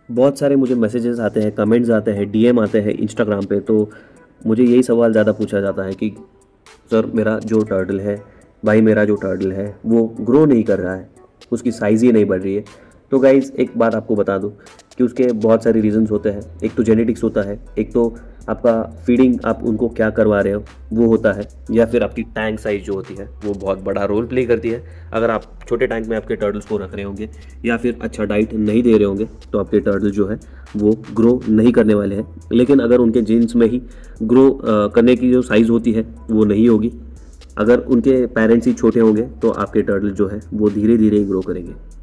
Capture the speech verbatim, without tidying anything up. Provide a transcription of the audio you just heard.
बहुत सारे मुझे मैसेजेस आते हैं, कमेंट्स आते हैं, डीएम आते हैं इंस्टाग्राम पे, तो मुझे यही सवाल ज़्यादा पूछा जाता है कि सर मेरा जो टर्टल है, भाई मेरा जो टर्टल है वो ग्रो नहीं कर रहा है, उसकी साइज़ ही नहीं बढ़ रही है। तो गाइज़ एक बात आपको बता दूं कि उसके बहुत सारे रीजंस होते हैं। एक तो जेनेटिक्स होता है, एक तो आपका फीडिंग, आप उनको क्या करवा रहे हो वो होता है, या फिर आपकी टैंक साइज़ जो होती है वो बहुत बड़ा रोल प्ले करती है। अगर आप छोटे टैंक में आपके टर्टल्स को रख रहे होंगे या फिर अच्छा डाइट नहीं दे रहे होंगे तो आपके टर्टल जो है वो ग्रो नहीं करने वाले हैं। लेकिन अगर उनके जीन्स में ही ग्रो करने की जो साइज़ होती है वो नहीं होगी, अगर उनके पेरेंट्स ही छोटे होंगे तो आपके टर्टल जो है वो धीरे धीरे ही ग्रो करेंगे।